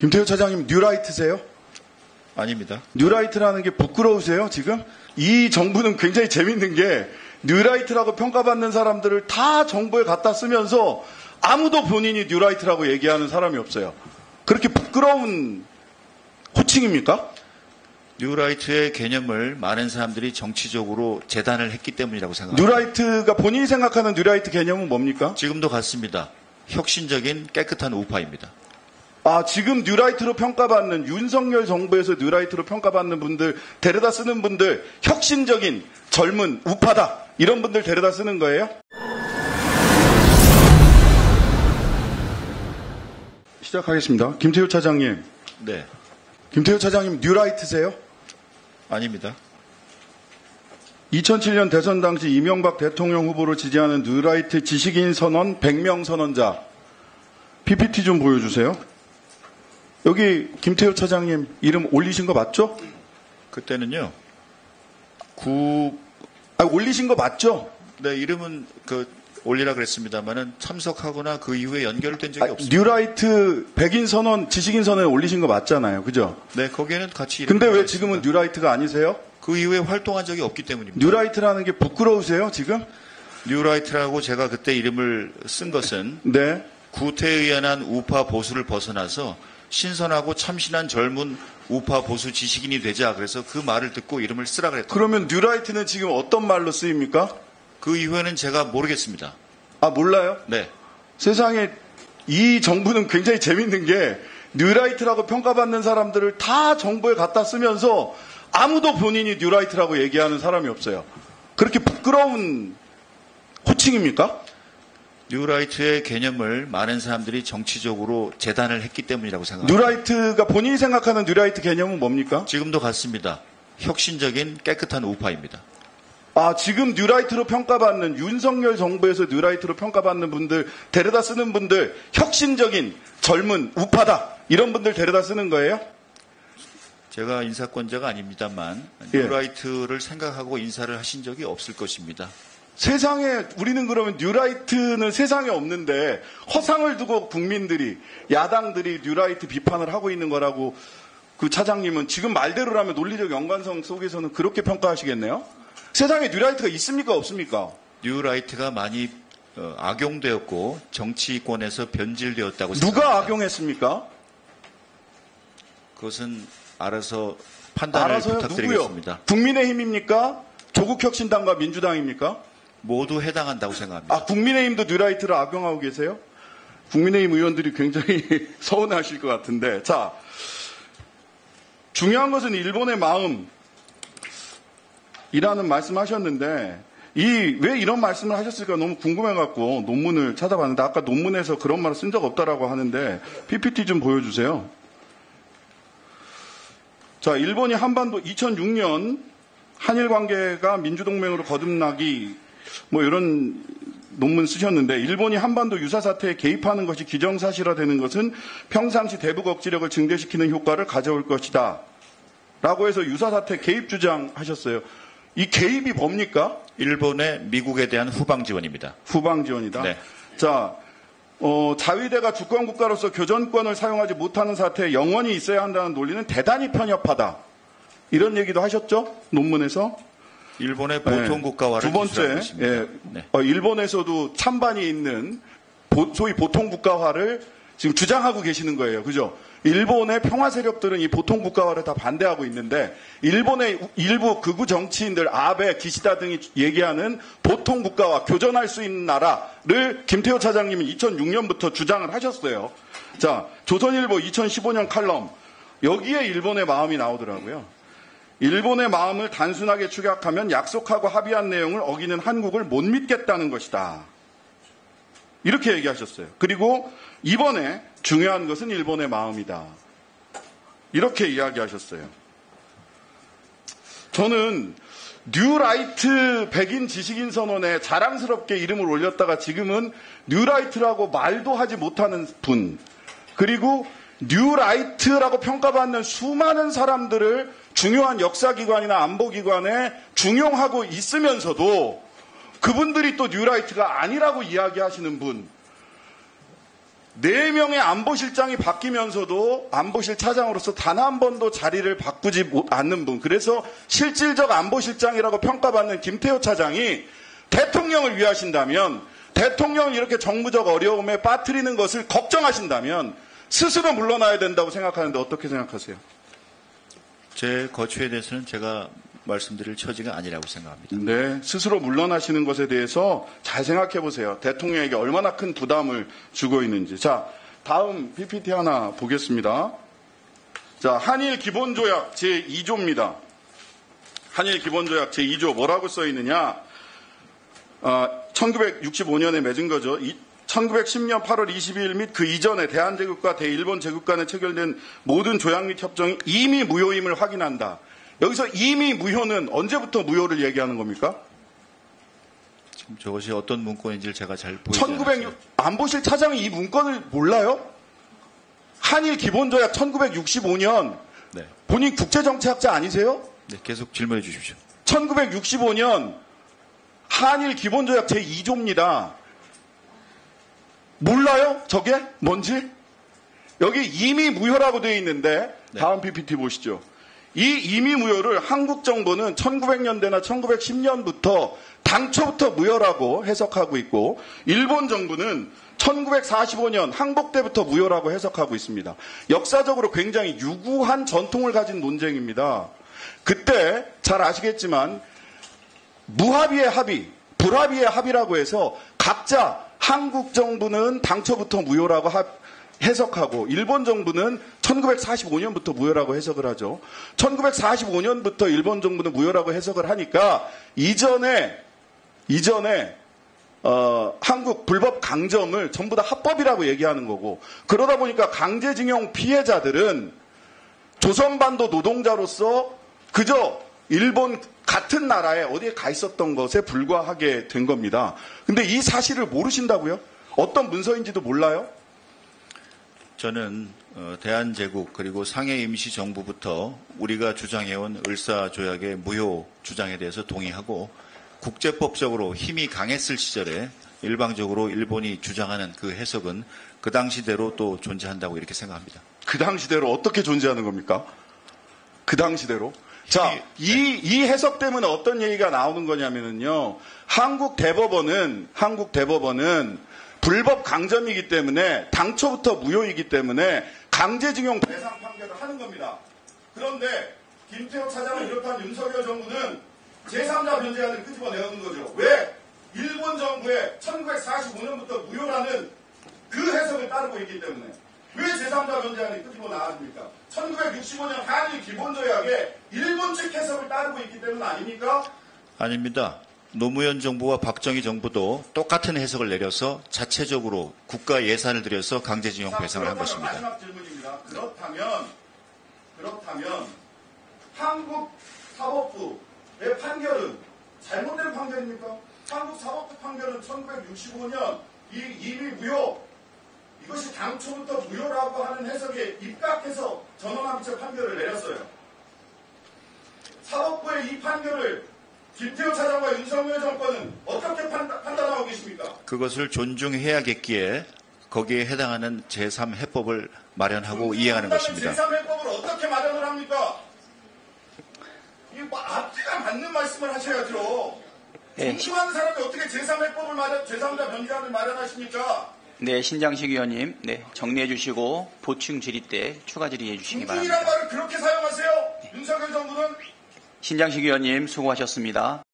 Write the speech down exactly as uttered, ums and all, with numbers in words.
김태우 차장님 뉴라이트세요? 아닙니다. 뉴라이트라는 게 부끄러우세요, 지금? 이 정부는 굉장히 재밌는 게 뉴라이트라고 평가받는 사람들을 다 정부에 갖다 쓰면서 아무도 본인이 뉴라이트라고 얘기하는 사람이 없어요. 그렇게 부끄러운 호칭입니까? 뉴라이트의 개념을 많은 사람들이 정치적으로 재단을 했기 때문이라고 생각합니다. 뉴라이트가 본인이 생각하는 뉴라이트 개념은 뭡니까? 지금도 같습니다. 혁신적인 깨끗한 우파입니다. 아, 지금 뉴라이트로 평가받는 윤석열 정부에서 뉴라이트로 평가받는 분들, 데려다 쓰는 분들, 혁신적인 젊은 우파다, 이런 분들 데려다 쓰는 거예요? 시작하겠습니다. 김태우 차장님. 네. 김태우 차장님 뉴라이트세요? 아닙니다. 이천칠 년 대선 당시 이명박 대통령 후보를 지지하는 뉴라이트 지식인 선언 백 명 선언자 피피티 좀 보여주세요. 여기 김태우 차장님 이름 올리신 거 맞죠? 그때는요. 구 아, 올리신 거 맞죠? 네, 이름은 그 올리라 그랬습니다만은 참석하거나 그 이후에 연결된 적이 아, 없습니다. 뉴라이트 백인 선언, 지식인 선언에 올리신 거 맞잖아요. 그죠? 네, 거기에는 같이. 근데 왜 지금은 뉴라이트가 아니세요? 그 이후에 활동한 적이 없기 때문입니다. 뉴라이트라는 게 부끄러우세요, 지금? 뉴라이트라고 제가 그때 이름을 쓴 것은 네. 구태에 의한 우파 보수를 벗어나서 신선하고 참신한 젊은 우파 보수 지식인이 되자. 그래서 그 말을 듣고 이름을 쓰라 그랬다. 그러면 뉴라이트는 지금 어떤 말로 쓰입니까? 그 이후에는 제가 모르겠습니다. 아, 몰라요? 네. 세상에 이 정부는 굉장히 재밌는 게 뉴라이트라고 평가받는 사람들을 다 정부에 갖다 쓰면서 아무도 본인이 뉴라이트라고 얘기하는 사람이 없어요. 그렇게 부끄러운 호칭입니까? 뉴라이트의 개념을 많은 사람들이 정치적으로 재단을 했기 때문이라고 생각합니다. 뉴라이트가 본인이 생각하는 뉴라이트 개념은 뭡니까? 지금도 같습니다. 혁신적인 깨끗한 우파입니다. 아, 지금 뉴라이트로 평가받는 윤석열 정부에서 뉴라이트로 평가받는 분들, 데려다 쓰는 분들, 혁신적인 젊은 우파다, 이런 분들 데려다 쓰는 거예요? 제가 인사권자가 아닙니다만 예. 뉴라이트를 생각하고 인사를 하신 적이 없을 것입니다. 세상에, 우리는 그러면 뉴라이트는 세상에 없는데 허상을 두고 국민들이, 야당들이 뉴라이트 비판을 하고 있는 거라고 그 차장님은 지금 말대로라면 논리적 연관성 속에서는 그렇게 평가하시겠네요? 세상에 뉴라이트가 있습니까, 없습니까? 뉴라이트가 많이 어, 악용되었고 정치권에서 변질되었다고 생각합니다. 누가 악용했습니까? 그것은 알아서 판단을 알아서요? 부탁드리겠습니다. 누구요? 국민의힘입니까? 조국혁신당과 민주당입니까? 모두 해당한다고 생각합니다. 아, 국민의힘도 뉴라이트를 악용하고 계세요? 국민의힘 의원들이 굉장히 서운하실 것 같은데. 자, 중요한 것은 일본의 마음 이라는 말씀하셨는데, 이 왜 이런 말씀을 하셨을까 너무 궁금해갖고 논문을 찾아봤는데, 아까 논문에서 그런 말을 쓴 적 없다라고 하는데 피피티 좀 보여주세요. 자, 일본이 한반도 이천육 년 한일 관계가 민주동맹으로 거듭나기, 뭐 이런 논문 쓰셨는데, 일본이 한반도 유사 사태에 개입하는 것이 기정사실화되는 것은 평상시 대북 억지력을 증대시키는 효과를 가져올 것이다 라고 해서 유사 사태 개입 주장하셨어요. 이 개입이 뭡니까? 일본의 미국에 대한 후방 지원입니다. 후방 지원이다. 네. 자, 어, 자위대가 주권 국가로서 교전권을 사용하지 못하는 사태에 영원히 있어야 한다는 논리는 대단히 편협하다. 이런 얘기도 하셨죠? 논문에서. 일본의 보통 국가화를 두 번째, 예, 네. 어, 일본에서도 찬반이 있는 보, 소위 보통 국가화를 지금 주장하고 계시는 거예요. 그죠? 일본의 평화 세력들은 이 보통 국가화를 다 반대하고 있는데, 일본의 일부 극우 정치인들, 아베, 기시다 등이 얘기하는 보통 국가화, 교전할 수 있는 나라를 김태호 차장님이 이천육 년부터 주장을 하셨어요. 자, 조선일보 이천십오 년 칼럼, 여기에 일본의 마음이 나오더라고요. 일본의 마음을 단순하게 축약하면 약속하고 합의한 내용을 어기는 한국을 못 믿겠다는 것이다. 이렇게 얘기하셨어요. 그리고 이번에 중요한 것은 일본의 마음이다. 이렇게 이야기하셨어요. 저는 뉴라이트 백인 지식인 선언에 자랑스럽게 이름을 올렸다가 지금은 뉴라이트라고 말도 하지 못하는 분, 그리고 뉴라이트라고 평가받는 수많은 사람들을 중요한 역사기관이나 안보기관에 중용하고 있으면서도 그분들이 또 뉴라이트가 아니라고 이야기하시는 분, 네 명의 안보실장이 바뀌면서도 안보실 차장으로서 단 한 번도 자리를 바꾸지 못- 않는 분, 그래서 실질적 안보실장이라고 평가받는 김태호 차장이 대통령을 위하신다면, 대통령을 이렇게 정무적 어려움에 빠뜨리는 것을 걱정하신다면 스스로 물러나야 된다고 생각하는데 어떻게 생각하세요? 제 거취에 대해서는 제가 말씀드릴 처지가 아니라고 생각합니다. 네, 스스로 물러나시는 것에 대해서 잘 생각해 보세요. 대통령에게 얼마나 큰 부담을 주고 있는지. 자, 다음 피피티 하나 보겠습니다. 자, 한일 기본조약 제이 조입니다. 한일 기본조약 제이 조 뭐라고 써 있느냐? 어, 천구백육십오 년에 맺은 거죠. 이, 천구백십 년 팔월 이십이일 및 그 이전에 대한제국과 대일본 제국 간에 체결된 모든 조약 및 협정이 이미 무효임을 확인한다. 여기서 이미 무효는 언제부터 무효를 얘기하는 겁니까? 지금 저것이 어떤 문건인지를 제가 잘 보이지 천구백육 않았어요. 안보실 차장이 이 문건을 몰라요? 한일 기본조약 천구백육십오 년 네. 본인 국제정치학자 아니세요? 네, 계속 질문해 주십시오. 천구백육십오 년 한일 기본조약 제이 조입니다. 몰라요? 저게 뭔지? 여기 이미 무효라고 되어 있는데 네. 다음 피피티 보시죠. 이 이미 무효를 한국 정부는 천구백 년대나 천구백십 년부터 당초부터 무효라고 해석하고 있고, 일본 정부는 천구백사십오 년 항복 때부터 무효라고 해석하고 있습니다. 역사적으로 굉장히 유구한 전통을 가진 논쟁입니다. 그때 잘 아시겠지만 무합의의 합의, 불합의의 합의라고 해서 각자 한국 정부는 당초부터 무효라고 합, 해석하고 일본 정부는 천구백사십오 년부터 무효라고 해석을 하죠. 천구백사십오 년부터 일본 정부는 무효라고 해석을 하니까 이전에 이전에 어, 한국 불법 강점을 전부 다 합법이라고 얘기하는 거고, 그러다 보니까 강제징용 피해자들은 조선반도 노동자로서 그저 일본 같은 나라에 어디에 가 있었던 것에 불과하게 된 겁니다. 근데 이 사실을 모르신다고요? 어떤 문서인지도 몰라요? 저는 어, 대한제국 그리고 상해 임시정부부터 우리가 주장해온 을사조약의 무효 주장에 대해서 동의하고, 국제법적으로 힘이 강했을 시절에 일방적으로 일본이 주장하는 그 해석은 그 당시대로 또 존재한다고 이렇게 생각합니다. 그 당시대로 어떻게 존재하는 겁니까? 그 당시대로? 자, 네. 이, 이 해석 때문에 어떤 얘기가 나오는 거냐면요. 한국 대법원은, 한국 대법원은 불법 강점이기 때문에 당초부터 무효이기 때문에 강제징용 대상 판결을 하는 겁니다. 그런데 김태호 차장을 비롯한 윤석열 정부는 제삼자 변제안을 끄집어내는 거죠. 왜? 일본 정부의 천구백사십오 년부터 무효라는 그 해석을 따르고 있기 때문에. 왜 제삼자 변제안이 끄집어 나왔습니까? 천구백육십오 년 한일 기본조약에 일본 측 해석을 따르고 있기 때문 아닙니까? 아닙니다. 노무현 정부와 박정희 정부도 똑같은 해석을 내려서 자체적으로 국가 예산을 들여서 강제징용 배상을 한 것입니다. 마지막 질문입니다. 그렇다면 그렇다면 한국 사법부의 판결은 잘못된 판결입니까? 한국 사법부 판결은 천구백육십오 년 이 이미 무효, 이것이 당초부터 무효라고 하는 해석에 입각해서 전원합의체 판결을 내렸어요. 사법부의 이 판결을 김태호 차장과 윤석열 정권은 어떻게 판단, 판단하고 계십니까? 그것을 존중해야겠기에 거기에 해당하는 제삼 해법을 마련하고 이행하는 것입니다. 제삼 해법을 어떻게 마련을 합니까? 이거 뭐 앞뒤가 맞는 말씀을 하셔야죠. 네. 존중하는 사람이 어떻게 제삼 해법을 마련, 제삼자 변제안을 마련하십니까? 네, 신장식 의원님, 네, 정리해 주시고 보충 질의 때 추가 질의해 주시기 존중이란 바랍니다. 말을 그렇게 사용하세요? 윤석열 정부는 신장식 의원님 수고하셨습니다.